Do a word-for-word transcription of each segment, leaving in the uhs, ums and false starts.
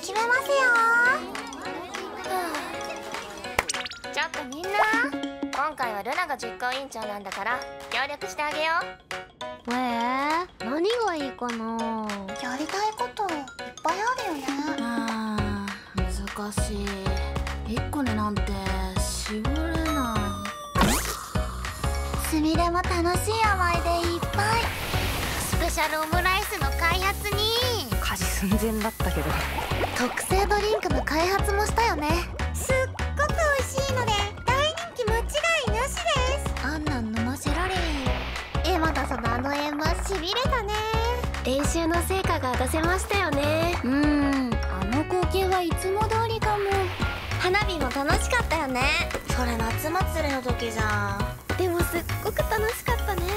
決めますよー。ちょっとみんな、今回はルナが実行委員長なんだから協力してあげよう。 えー、何がいいかな。 やりたいこといっぱいあるよね。 あー、難しい。いっこになんて絞れない。 すみれも楽しい思い出いっぱい。スペシャルオムライスの開発に火事寸前だったけど。 特製ドリンクの開発もしたよね。すっごく美味しいので大人気間違いなしです。あんなん飲ませられへん。エマダさんのあの円満しびれたね。 練習の成果が出せましたよね。 うん、あの光景はいつも通りかも。 花火も楽しかったよね。 それ夏祭りの時じゃん。 でもすっごく楽しかったね。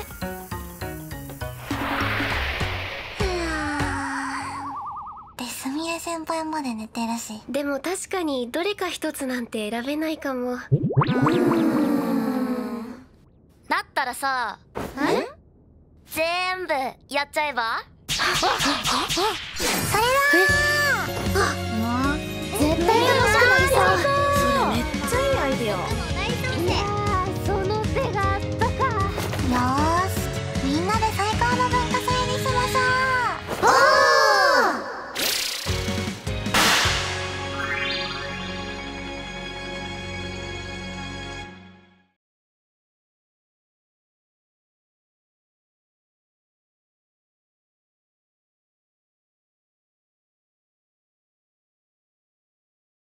で、すみれ先輩まで寝てるし。 でも確かにどれか一つなんて選べないかも。 だったらさ、え？全部やっちゃえば？それだー。